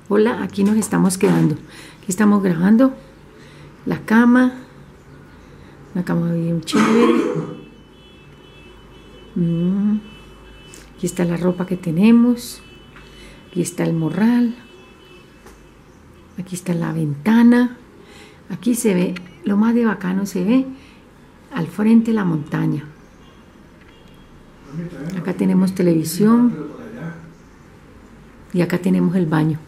Hola, aquí nos estamos quedando. Aquí estamos grabando la cama. Una cama bien chévere. Aquí está la ropa que tenemos. Aquí está el morral. Aquí está la ventana. Aquí se ve, lo más de bacano se ve al frente la montaña. Acá tenemos televisión. Y acá tenemos el baño.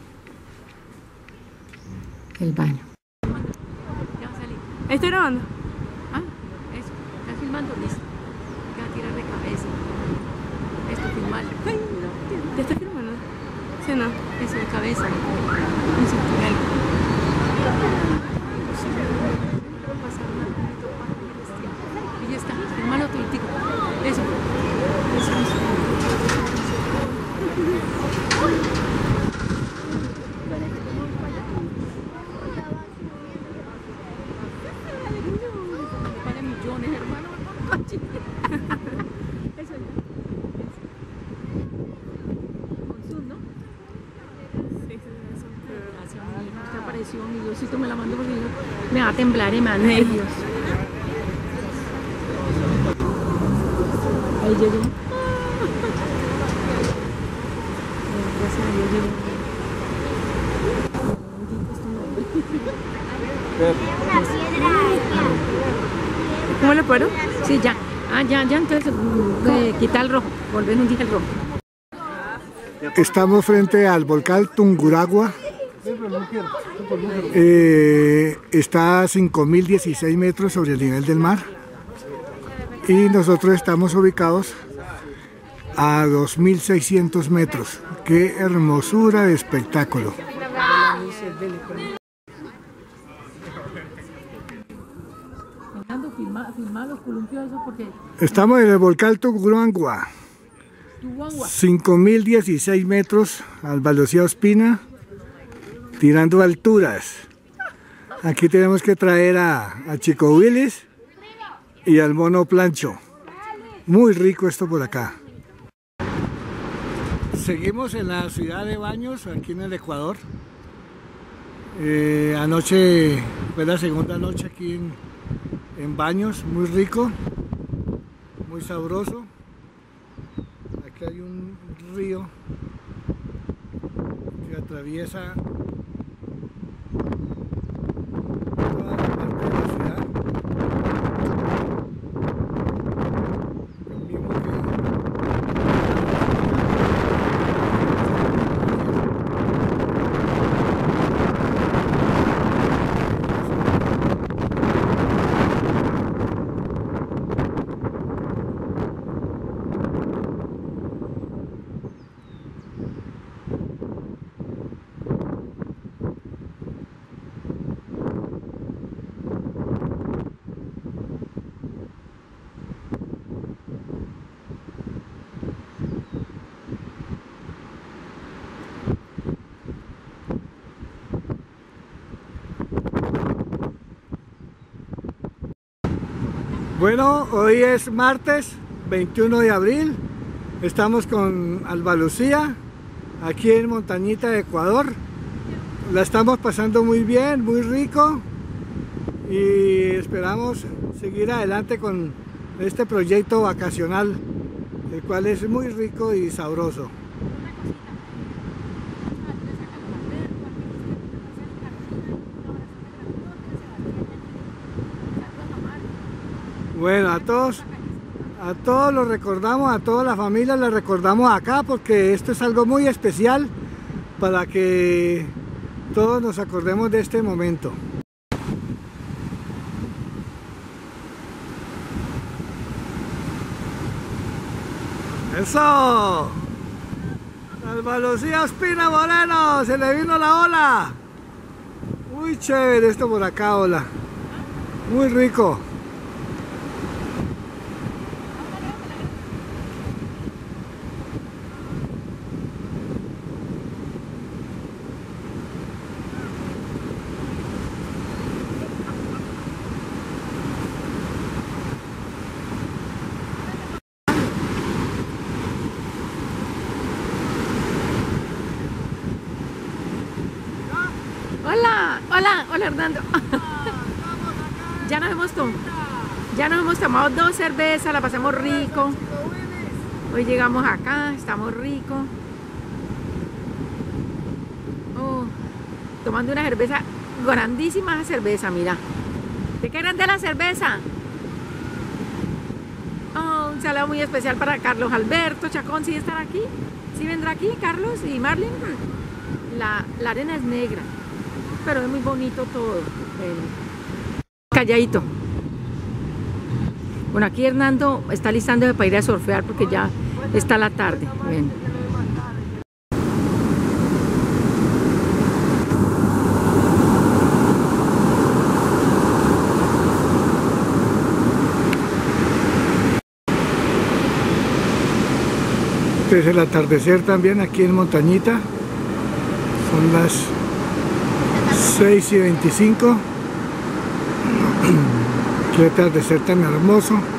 El baño. Ya va a salir. ¿Estoy grabando? Ah, eso. Está filmando, listo. Hay que tirar de cabeza. Esto, filmar. ¿Te estás filmando? Sí, no. Eso de cabeza. Un cinturón. No va a pasar nada. Y ya está. Filmalo toditico. Eso. Eso. Vale millones, hermano. Eso ya. Con Zoom, ¿no? Sí, eso. Gracias, mi hijo. Usted apareció, mi Diosito me la mandó porque me va a temblar, me da nervios. Ahí llegó. Gracias a Dios llegó. ¿Cómo le paro? Sí, ya. Ah, ya, entonces quita el rojo. Volver un día el rojo. Estamos frente al volcán Tungurahua. Está a 5016 metros sobre el nivel del mar. Y nosotros estamos ubicados a 2600 metros. ¡Qué hermosura de espectáculo! Filmar los columpios esos porque... Estamos en el volcán Tungurahua. 5016 metros al Velocidad Ospina, tirando alturas. Aquí tenemos que traer a Chico Willis y al Mono Plancho. Muy rico esto por acá. Seguimos en la ciudad de Baños, aquí en el Ecuador. Anoche fue la segunda noche aquí en Baños, muy rico, muy sabroso. Aquí hay un río que atraviesa toda la parte de la ciudad. El mismo Bueno, hoy es martes 21 de abril, estamos con Alba Lucía, aquí en Montañita de Ecuador. La estamos pasando muy bien, muy rico y esperamos seguir adelante con este proyecto vacacional, el cual es muy rico y sabroso. Bueno, a todos los recordamos, a toda la familia les recordamos acá porque esto es algo muy especial para que todos nos acordemos de este momento. ¡Eso! Alba Lucía Ospina Moreno, se le vino la ola. Muy chévere esto por acá, ola. Muy rico. Hola, hola Hernando. Ya nos hemos tomado 2 cervezas, la pasamos rico. Hoy llegamos acá, estamos ricos. Oh, tomando una cerveza, grandísima cerveza, mira. ¿De qué grande la cerveza? Oh, un saludo muy especial para Carlos Alberto Chacón, ¿sí estará aquí? ¿Sí vendrá aquí Carlos y Marlene? La arena es negra, pero es muy bonito todo. Calladito. Bueno, aquí Hernando está listándose para ir a surfear porque ya está la tarde. Ven. Este es el atardecer también aquí en Montañita. Son las 6:25. Qué atardecer tan hermoso.